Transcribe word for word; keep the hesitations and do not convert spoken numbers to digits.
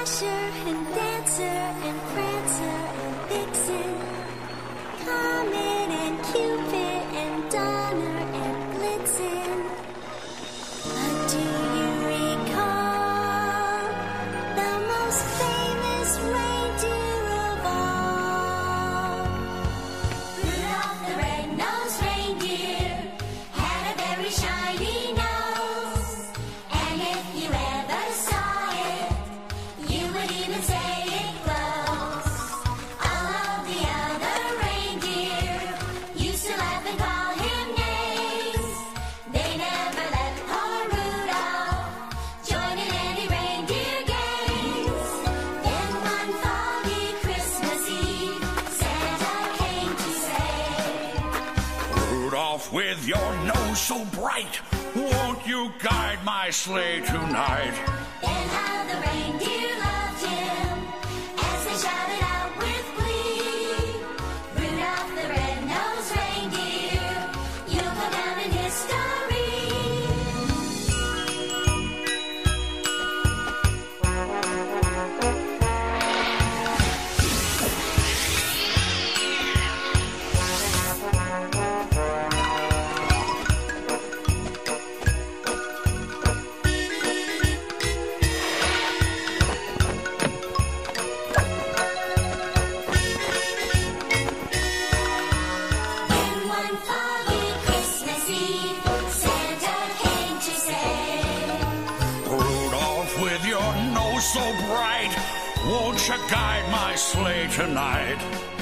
Dasher and Dancer and Prancer and Vixen, Comet and Cupid and Donner and Blitzen. But do you recall the most famous reindeer of all? Rudolph the red-nosed reindeer had a very shiny nose, and if you ever saw it, you would even say it glows. All of the other reindeer used to laugh and call him names. They never let poor Rudolph join in any reindeer games. Then one foggy Christmas Eve, Santa came to say, Rudolph, with your nose so bright, won't you guide my sleigh tonight? then how the reindeer loved him as they shouted out with glee. Rudolph the red-nosed reindeer, you'll go down in history. Then one foggy Christmas Eve, Santa came to say, Rudolph, with your nose so bright, won't you guide my sleigh tonight?